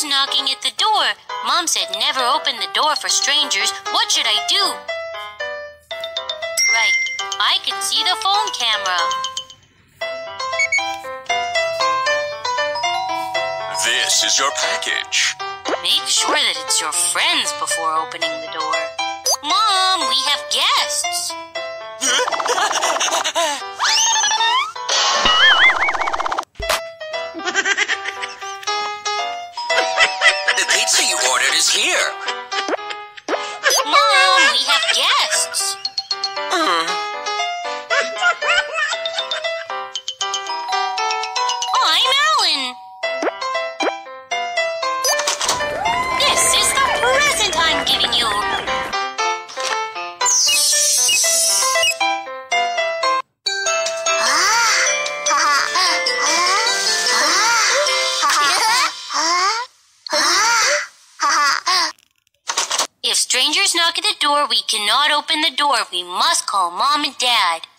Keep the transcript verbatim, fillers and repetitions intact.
Who's knocking at the door? Mom said never open the door for strangers. What should I do? Right, I can see the phone camera. This is your package. Make sure that it's your friends before opening the door. Mom, we have guests. The pizza you ordered is here. Mom, we have guests. Mm. I'm Alan. This is the present I'm giving you. If strangers knock at the door, we cannot open the door. We must call Mom and Dad.